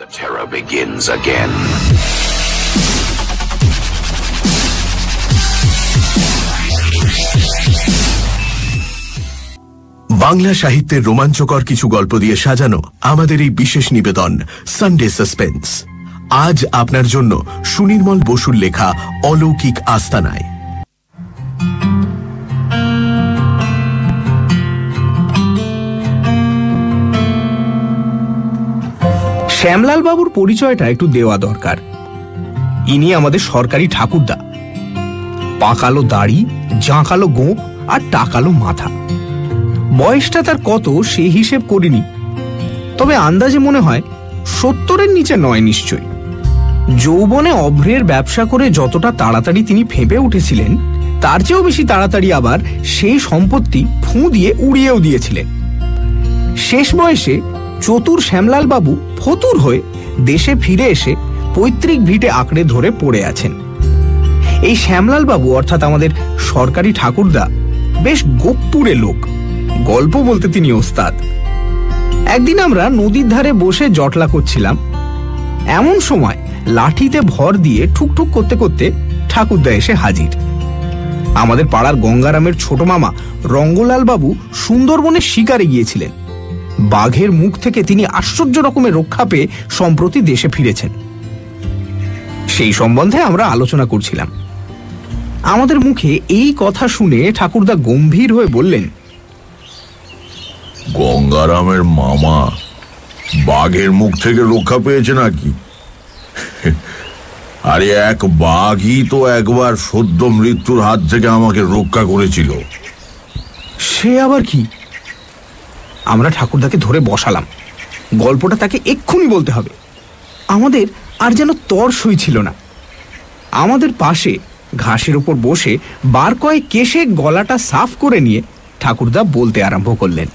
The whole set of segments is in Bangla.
terror begins again. বাংলা সাহিত্যের রোমাঞ্চকর কিছু গল্প দিয়ে সাজানো আমাদের এই বিশেষ নিবেদন সানডে সাসপেন্স। আজ আপনার জন্য সুনির্মল বসুর লেখা অলৌকিক আস্তানায়। শ্যামলাল বাবুর পরিচয়টা একটু দেওয়া দরকার। ইনি আমাদের সরকারি ঠাকুরদা। পাকালো দাড়ি, জাঁকালো গোঁপ আর টাকালো মাথা। বয়সটা তার কত সে হিসেব করিনি, তবে আন্দাজে মনে হয় 70-এর নিচে নয় নিশ্চয়। যৌবনে অভ্রের ব্যবসা করে যতটা তাড়াতাড়ি তিনি ফেঁপে উঠেছিলেন, তার চেয়েও বেশি তাড়াতাড়ি আবার সেই সম্পত্তি ফুঁ দিয়ে উড়িয়েও দিয়েছিলেন। শেষ বয়সে চতুর শ্যামলাল বাবু ফতুর হয়ে দেশে ফিরে এসে পৈতৃক ভিটে আঁকড়ে ধরে পড়ে আছেন। এই শ্যামলাল বাবু অর্থাৎ আমাদের সরকারি ঠাকুরদা বেশ গোপ্পুরে লোক, গল্প বলতে তিনি ওস্তাদ। একদিন আমরা নদীর ধারে বসে জটলা করছিলাম, এমন সময় লাঠিতে ভর দিয়ে ঠুকঠুক করতে করতে ঠাকুরদা এসে হাজির। আমাদের পাড়ার গঙ্গারামের ছোট মামা রঙ্গলাল বাবু সুন্দরবনে শিকারে গিয়েছিলেন। বাঘের মুখ থেকে তিনি আশ্চর্য রকমের রক্ষা পেয়ে সম্প্রতি দেশে ফিরেছেন। সেই সম্বন্ধে আমরা আলোচনা করছিলাম। আমাদের মুখে এই কথা শুনে ঠাকুরদা গম্ভীর হয়ে বললেন, গঙ্গারামের মামা বাঘের মুখ থেকে রক্ষা পেয়েছে নাকি? আরে এক বাঘই তো একবার সদ্য মৃত্যুর হাত থেকে আমাকে রক্ষা করেছিল। সে আবার কি? আমরা ঠাকুরদাকে ধরে বসালাম, গল্পটা তাকে এক্ষুনি বলতে হবে। আমাদের আর যেন তর সই ছিল না। আমাদের পাশে ঘাসের উপর বসে বার কয়েক কেশে গলাটা সাফ করে নিয়ে ঠাকুরদা বলতে আরম্ভ করলেন।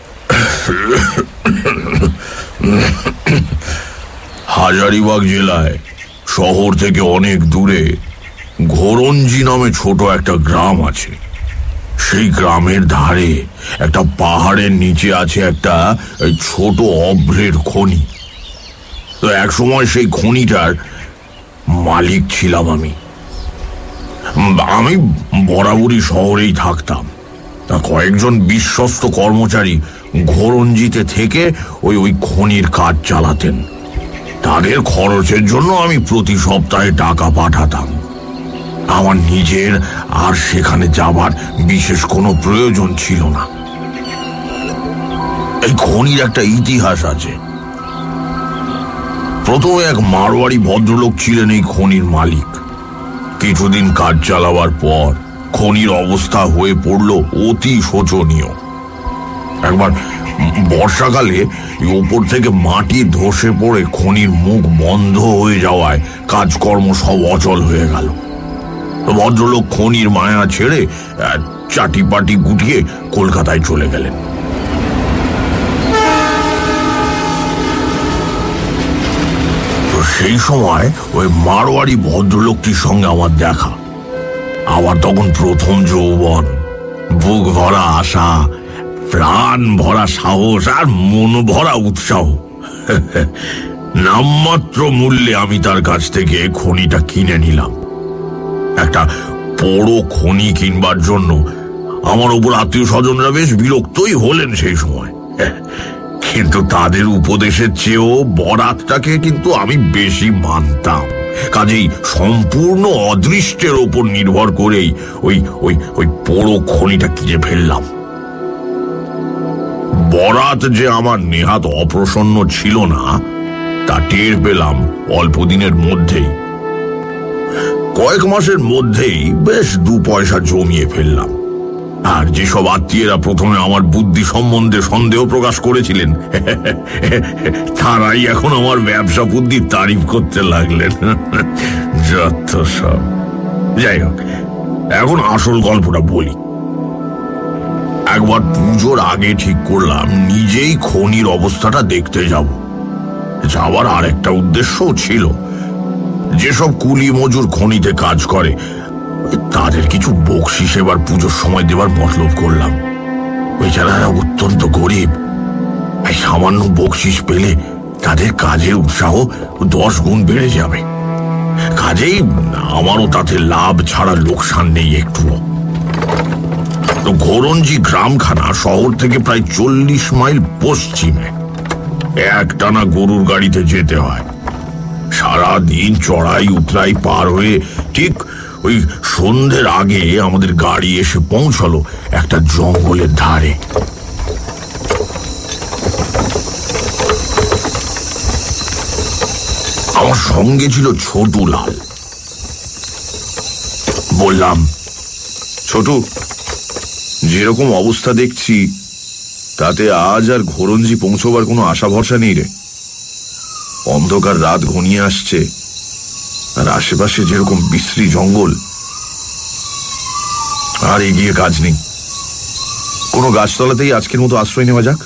হাজারিবাগ জেলায় শহর থেকে অনেক দূরে ঘোরঞ্জি নামে ছোট একটা গ্রাম আছে। সেই গ্রামের ধারে একটা পাহাড়ের নিচে আছে একটা ছোট অভ্রের খনি। তো এক সময় সেই খনিটার মালিক ছিলাম আমি। বরাবরই শহরেই থাকতাম। কয়েকজন বিশ্বস্ত কর্মচারী ঘোরঞ্জিতে থেকে ওই খনির কাজ চালাতেন। তাদের খরচের জন্য আমি প্রতি সপ্তাহে টাকা পাঠাতাম। আমার নিজের আর সেখানে যাবার বিশেষ কোনো প্রয়োজন ছিল না। এই খনির একটা ইতিহাস আছে। প্রথমে এক মারোয়াড়ি ভদ্রলোক ছিলেন এই খনির মালিক। কিছুদিন কাজ চালাবার পর খনির অবস্থা হয়ে পড়ল অতি শোচনীয়। একবার বর্ষাকালে ওপর থেকে মাটি ধসে পড়ে খনির মুখ বন্ধ হয়ে যাওয়ায় কাজকর্ম সব অচল হয়ে গেল। ভদ্রলোক খনির মায়া ছেড়ে চাটিপাটি গুটিয়ে কলকাতায় চলে গেলেন। তো সেই সময় ওই মারোয়াড়ি ভদ্রলোকটির সঙ্গে আমার দেখা। আবার তখন প্রথম যৌবন, বুক ভরা আশা, প্রাণ ভরা সাহস আর মন ভরা উৎসাহ। নামমাত্র মূল্যে আমি তার কাছ থেকে খনিটা কিনে নিলাম। একটা বড় খনি কিনবার জন্য আমার উপর আত্মীয় স্বজনরা বেশ বিরক্তই হলেন সেই সময়। কিন্তু তাদের উপদেশের চেয়েও বরাতটাকে কিন্তু আমি বেশি মানতাম। কাজেই সম্পূর্ণ অদৃষ্টের ওপর নির্ভর করেই ওই বড় খনিটা কিনে ফেললাম। বরাত যে আমার নেহাত অপ্রসন্ন ছিল না তা টের পেলাম অল্প দিনের মধ্যেই। কয়েক মাসের মধ্যেই বেশ 2 পয়সা জমিয়ে ফেললাম। আর যেসব আত্মীয়রা প্রথমে আমার বুদ্ধি সম্বন্ধে সন্দেহ প্রকাশ করেছিলেন, তারাই এখন আমার ব্যবসা বুদ্ধির তারিফ করতে লাগলেন। যত সব। যাই হোক, এখন আসল গল্পটা বলি। একবার পুজোর আগে ঠিক করলাম নিজেই খনির অবস্থাটা দেখতে যাব। যাওয়ার আর একটা উদ্দেশ্যও ছিল। যেসব কুলি মজুর খনিতে কাজ করে তাদের কিছু বকশিশ এবার পুজোর সময় দেবার মতলব করলাম। বেচারারা অত্যন্ত গরিব, সামান্য বকশিশ পেলে তাদের কাজের উৎসাহ 10 গুণ বেড়ে যাবে। কাজেই আমারও তাতে লাভ ছাড়া লোকসান নেই একটুও। তো ঘোরঞ্জি গ্রামখানা শহর থেকে প্রায় 40 মাইল পশ্চিমে। একটানা গরুর গাড়িতে যেতে হয়। সারাদিন চড়াই উতরাই পার হয়ে ঠিক ওই সন্ধ্যের আগে আমাদের গাড়ি এসে পৌঁছলো একটা জঙ্গলের ধারে। আমার সঙ্গে ছিল ছোটুলাল। বললাম, ছোটু, যেরকম অবস্থা দেখছি তাতে আজ আর ঘোরঞ্জি পৌঁছবার কোনো আশা ভরসা নেই রে। অন্ধকার রাত ঘনিয়ে আসছে, আর আশেপাশে যেরকম বিশ্রী জঙ্গল, আর এগিয়ে কাজ নেই। কোনো গাছতলাতেই আজকের মতো আশ্রয় নেওয়া যাক।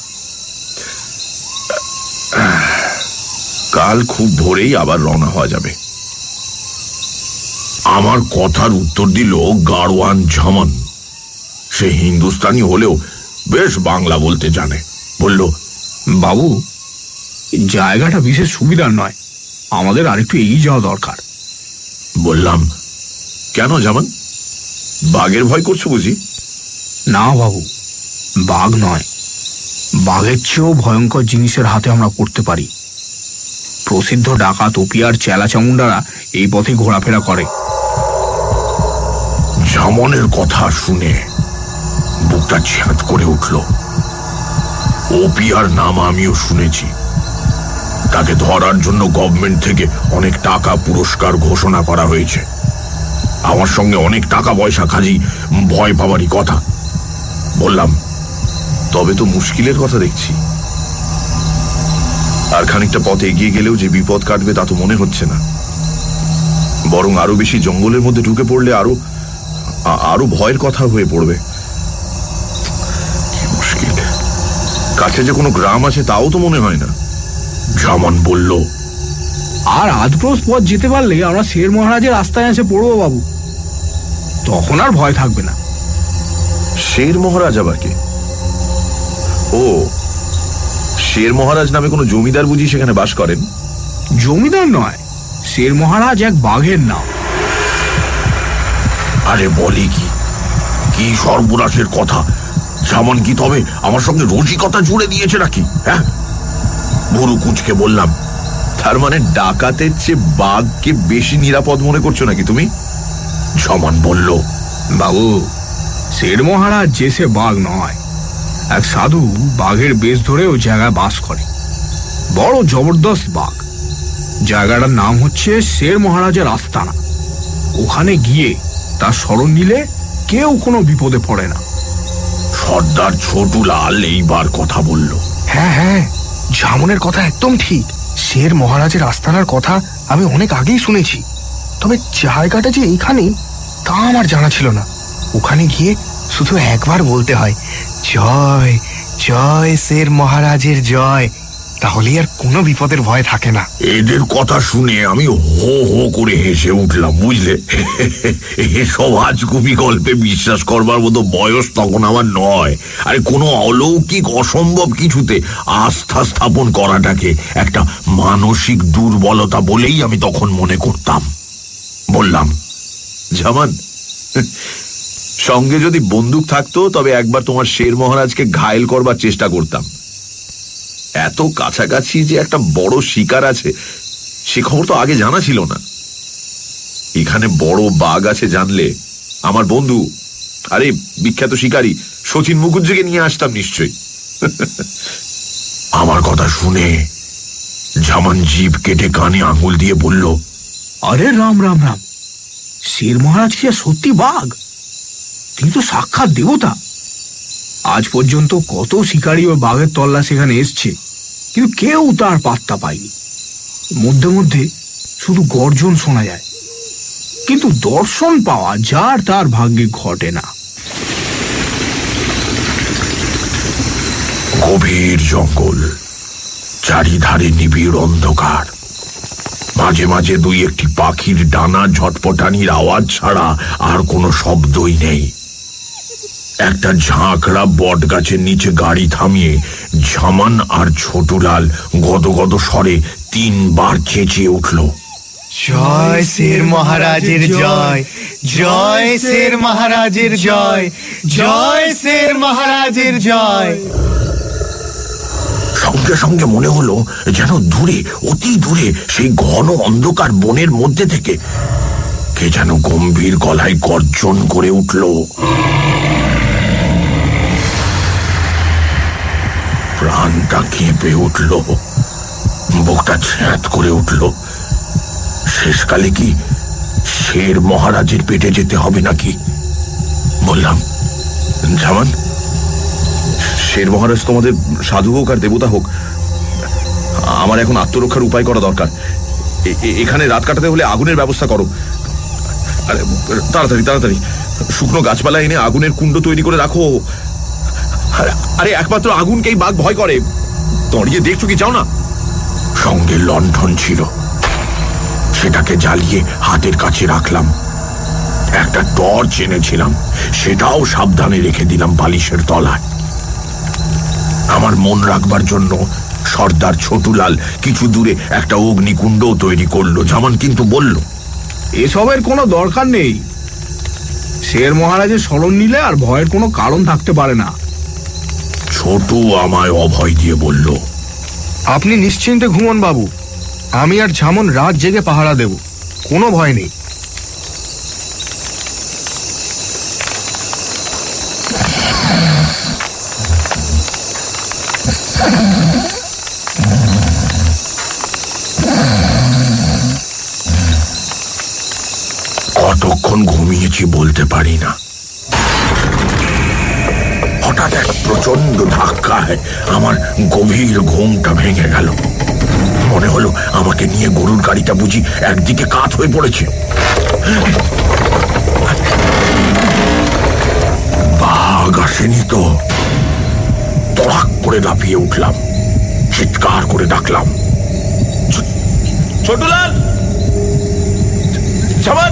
কাল খুব ভোরেই আবার রওনা হওয়া যাবে। আমার কথার উত্তর দিল গাড়োয়ান ঝামান। সে হিন্দুস্তানি হলেও বেশ বাংলা বলতে জানে। বলল, বাবু, জায়গাটা বিশেষ সুবিধার নয়, আমাদের আরেকটু এগিয়ে যাওয়া দরকার। বললাম, কেন জামান? বাঘের ভয় করছো বুঝি? না বাবু, বাঘ নয়, বাঘের চেয়েও ভয়ঙ্কর জিনিসের হাতে আমরা পড়তে পারি। প্রসিদ্ধ ডাকাত ওপিয়ার চেলা চামুন্ডারা এই পথে ঘোরাফেরা করে। ঝামনের কথা শুনে বুকটা ঝ্যাঁত করে উঠল। ওপিয়ার নাম আমিও শুনেছি। তাকে ধরার জন্য গভর্নমেন্ট থেকে অনেক টাকা পুরস্কার ঘোষণা করা হয়েছে। আমার সঙ্গে অনেক টাকা পয়সা, কাজী ভয় পাবারই কথা। বললাম, তবে তো মুশকিলের কথা দেখছি। আর খানিকটা পথ এগিয়ে গেলেও যে বিপদ কাটবে তা তো মনে হচ্ছে না। বরং আরো বেশি জঙ্গলের মধ্যে ঢুকে পড়লে আরো ভয়ের কথা হয়ে পড়বে। কি মুশকিল! কাছে যে কোনো গ্রাম আছে তাও তো মনে হয় না। ঝামান বলল, আর আধপ্রোস পথ যেতে পারলে আমরা শের মহারাজের রাস্তায় এসে পড়বো বাবু, তখন আর ভয় থাকবে না। শের মহারাজ আবার কে? ও, শের মহারাজ নামে কোনো জমিদার বুঝি সেখানে বাস করেন? জমিদার নয়, শের মহারাজ এক বাঘের নাম। আরে বলে কি, কি সর্বনাশের কথা! ঝামান কি তবে আমার সঙ্গে রসিকতা জুড়ে দিয়েছে নাকি? হ্যাঁ, ভুরু কুঁচকে বললাম, তার মানে ডাকাতের চেয়ে বাঘকে বেশি নিরাপদ মনে করছো নাকি তুমি? ঝামান বলল, বাবু, শের মহারাজ যে সে বাঘ নয়, এক সাধু বাঘের বেশ ধরে ওই জায়গায় বাস করে। বড় জবরদস্ত বাঘ। জায়গাটার নাম হচ্ছে শের মহারাজের আস্তানা। ওখানে গিয়ে তার শরণ নিলে কেউ কোনো বিপদে পড়ে না। সর্দার ছোটুলাল এইবার কথা বলল। হ্যাঁ হ্যাঁ, ঝামনের কথা একদম ঠিক। শের মহারাজের আস্তানার কথা আমি অনেক আগেই শুনেছি, তবে জায়গাটা যে এইখানেই তা আমার জানা ছিল না। ওখানে গিয়ে শুধু একবার বলতে হয়, জয় জয় শের মহারাজের জয়, তাহলেই আর কোনো বিপদের ভয় থাকে না। এদের কথা শুনে আমি হো হো করে হেসে উঠলাম, বুঝলে। এসব আজগুবি গল্পে বিশ্বাস করবার মতো বয়স তখন আমার নয়। আরে কোনো অলৌকিক অসম্ভব কিছুতে আস্থা স্থাপন করাটাকে একটা মানসিক দুর্বলতা বলেই আমি তখন মনে করতাম। বললাম, জামান, সঙ্গে যদি বন্দুক থাকতো তবে একবার তোমার শের মহারাজকে ঘায়েল করবার চেষ্টা করতাম। এত কাছাকাছি যে একটা বড় শিকার আছে সে খবর তো আগে জানা ছিল না। এখানে বড় বাঘ আছে জানলে আমার বন্ধু, আরে বিখ্যাত শিকারী শচীন মুখুজ্জিকে নিয়ে আসতাম নিশ্চয়ই। আমার কথা শুনে ঝামান জিভ কেটে কানে আঙুল দিয়ে বলল, আরে রাম রাম রাম, শের মহারাজ কি আর সত্যি বাঘ? তিনি তো সাক্ষাৎ দেবতা। আজ পর্যন্ত কত শিকারী ও বাঘের তল্লা সেখানে এসছে, কিন্তু কেউ তার পাত্তা পায়নি। মধ্যে মধ্যে শুধু গর্জন শোনা যায়, কিন্তু দর্শন পাওয়া যার তার ভাগ্যে ঘটে না। গভীর জঙ্গল, চারিধারে নিবিড় অন্ধকার। মাঝে মাঝে দুই একটি পাখির ডানা ঝটপটানির আওয়াজ ছাড়া আর কোনো শব্দই নেই। একটা ঝাঁকড়া বট গাছের নিচে গাড়ি থামিয়ে ঝামান আর ছোটুলাল গদগদ স্বরে 3 বার চেঁচিয়ে উঠল, জয় শের মহারাজের জয়, জয় শের মহারাজের জয়, জয় শের মহারাজের জয়। সঙ্গে সঙ্গে মনে হলো যেন দূরে, অতি দূরে সেই ঘন অন্ধকার বনের মধ্যে থেকে কে যেন গম্ভীর গলায় গর্জন করে উঠল। প্রাণটা কেঁপে উঠল, বুকটা ছ্যাঁত করে উঠল। শেষকালে কি শের মহারাজের পেটে যেতে হবে নাকি? বললাম, ঝামান, শের মহারাজ তোমাদের সাধু হোক আর দেবতা হোক, আমার এখন আত্মরক্ষার উপায় করা দরকার। এখানে রাত কাটাতে হলে আগুনের ব্যবস্থা করো। আরে তাড়াতাড়ি তাড়াতাড়ি শুকনো গাছপালা এনে আগুনের কুণ্ড তৈরি করে রাখো। আরে একমাত্র আগুনকেই বাঘ ভয় করে, দাঁড়িয়ে দেখছো কি চাও না? সঙ্গে লণ্ঠন ছিল, সেটাকে জ্বালিয়ে হাতের কাছে রাখলাম। একটা টর্চ এনেছিলাম, সেটাও সাবধানে রেখে দিলাম বালিশের তলায়। আমার মন রাখবার জন্য সর্দার ছোটুলাল কিছু দূরে একটা অগ্নিকুণ্ডও তৈরি করলো। জামান কিন্তু বলল, এসবের কোনো দরকার নেই। শের মহারাজের শরণ নিলে আর ভয়ের কোনো কারণ থাকতে পারে না। ছোটু আমায় অভয় দিয়ে বলল, আপনি নিশ্চিন্তে ঘুমন বাবু, আমি আর ঝামন রাত জেগে পাহারা দেব, কোনো ভয় নেই। কতক্ষণ ঘুমিয়েছি বলতে পারি না। হঠাৎ এক প্রচন্ড ধাক্কায় আমার গভীর ঘুমটা ভেঙে গেল। মনে হলো আমাকে নিয়ে গরুর গাড়িটা বুঝি একদিকে কাত হয়ে পড়েছে। বাঘ আসেনি তো? তড়াক করে লাফিয়ে উঠলাম, চিৎকার করে ডাকলাম, ছোটুলাল, ঝামান,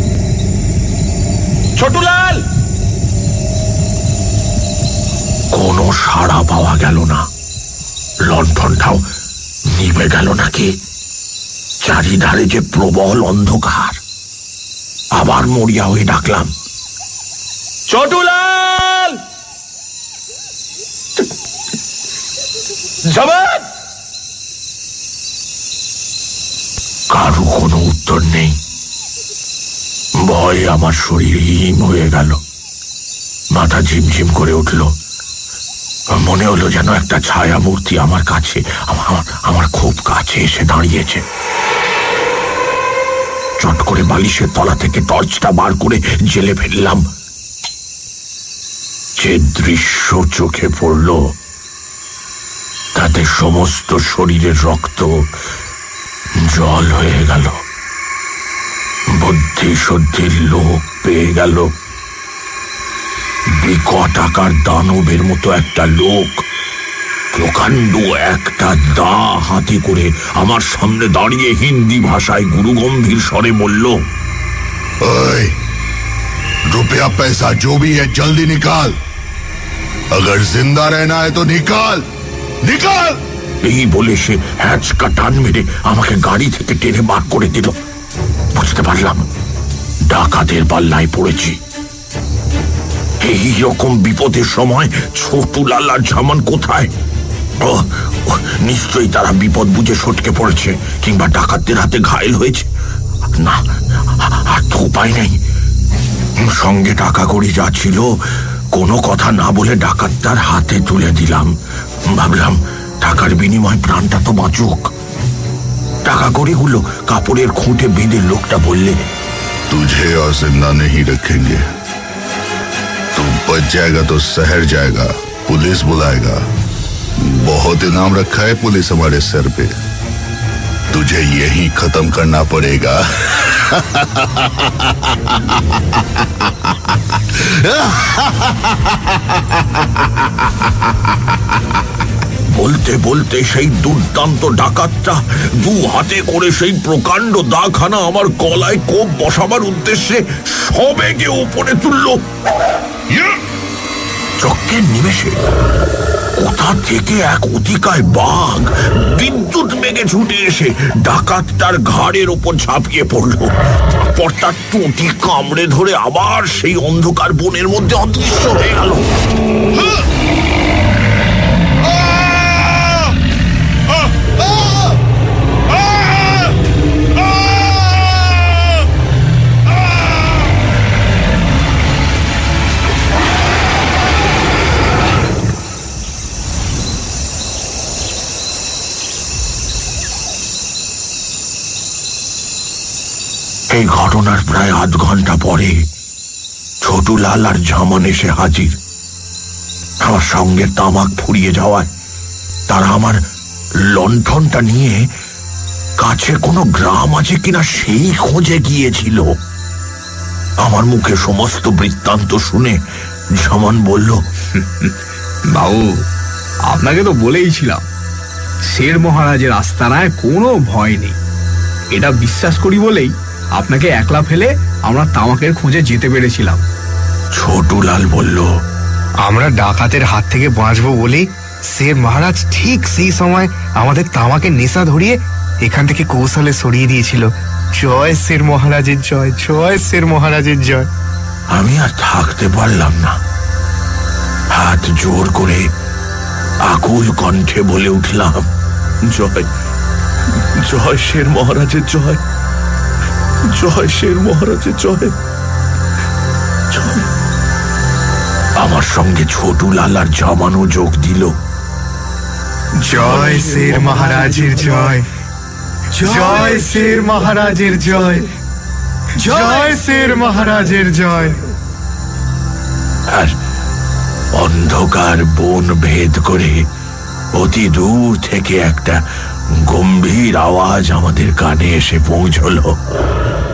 ছোটুলাল। কোনো সাড়া পাওয়া গেল না। লণ্ঠনটাও নিভে গেল নাকি? চারিধারে যে প্রবল অন্ধকার। আবার মরিয়া হয়ে ডাকলাম, ছোটুলাল, ঝামান। কারো কোনো উত্তর নেই। ভয়ে আমার শরীর হিম হয়ে গেল, মাথা ঝিমঝিম করে উঠল। মনে হলো যেন একটা ছায়া মূর্তি আমার কাছে, আমার খুব কাছে এসে দাঁড়িয়েছে। চট করে বালিশের তলা থেকে টর্চটা বার করে জেলে ফেললাম। যে দৃশ্য চোখে পড়ল, তাতে সমস্ত শরীরের রক্ত জল হয়ে গেল। বুদ্ধি শুদ্ধির লোপ পেয়ে গেল। বিকট আকার দানবের মতো একটা লোক প্রকাণ্ড একটা দা হাতে করে আমার সামনে দাঁড়িয়ে হিন্দি ভাষায় গুরুগম্ভীর স্বরে বলল, ओए, रुपया पैसा जो भी है जल्दी निकाल, अगर जिंदा रहना है तो निकाल निकाल। এই বলে সে হ্যাঁচকা টান মেরে আমাকে গাড়ি থেকে টেনে বার করে দিল। বুঝতে পারলাম ডাকাতের পাল্লায় পড়েছি। এই রকম বিপদের সময় ছোটুলাল আর ঝামান কোথায়? নিশ্চয়ই তারা বিপদ বুঝে সটকে পড়েছে, কিংবা ডাকাতদের হাতে ঘায়েল হয়েছে। না, আর তো উপায় নেই। সঙ্গে টাকা কড়ি যা ছিল কোনো কথা না বলে ডাকাতটার হাতে তুলে দিলাম। ভাবলাম টাকার বিনিময় প্রাণটা তো বাঁচুক। টাকা কড়িগুলো কাপড়ের খুঁটে বেঁধে লোকটা বললে, तुझे और जिंदा नहीं रखेंगे, तू बच जाएगा तो शहर जाएगा, पुलिस बुलाएगा, बहुत इनाम रखा है पुलिस हमारे सर पे, तुझे यही खत्म करना पड़ेगा। বলতে বলতে সেই দুর্দান্ত ডাকাতটা দু হাতে করে সেই প্রকাণ্ড দাখানা আমার গলায় কোপ বসাবার উদ্দেশ্যে সবেগে উপরে তুলল। চক্কের নিমেষে কোথা থেকে এক অতিকায় বাঘ বিদ্যুৎ বেগে ছুটে এসে ডাকাতটার ঘাড়ের ওপর ঝাঁপিয়ে পড়ল। তারপর তার টুটি কামড়ে ধরে আবার সেই অন্ধকার বনের মধ্যে অদৃশ্য হয়ে গেল। এই ঘটনার প্রায় আধ ঘন্টা পরে ছোটুলাল আর ঝামান এসে হাজির। আমার সঙ্গে তামাক ফুরিয়ে যাওয়ায় তারা আমার লণ্ঠনটা নিয়ে কাছে কোনো গ্রাম আছে কিনা সেই খোঁজে গিয়েছিল। আমার মুখে সমস্ত বৃত্তান্ত শুনে ঝামান বলল, বাবু, আপনাকে তো বলেইছিলাম শের মহারাজের আস্তানায় কোনো ভয় নেই। এটা বিশ্বাস করি বলেই আপনাকে একলা ফেলে আমরা তামাকের খোঁজে যেতে পেরেছিলাম। ছোটুলাল বলল, আমরা ডাকাতের হাত থেকে বাঁচবো বলেই শের মহারাজ ঠিক সেই সময় আমাদের তামাকের নেশা ধরিয়ে এখান থেকে কৌশলে সরিয়ে দিয়েছিল। জয় শের মহারাজের জয়, জয় শের মহারাজের জয়। আমি আর থাকতে পারলাম না। হাত জোর করে আকুল কণ্ঠে বলে উঠলাম, জয় জয় শের মহারাজের জয়, জয় শের মহারাজের জয়, জয়। আমার সঙ্গে ছোটুলাল আর ঝামানও যোগ দিল। জয় শের মহারাজের জয়, জয় শের মহারাজের জয়, জয় শের মহারাজের জয়। আর অন্ধকার বন ভেদ করে অতি দূর থেকে একটা গম্ভীর আওয়াজ আমাদের কানে এসে পৌঁছল।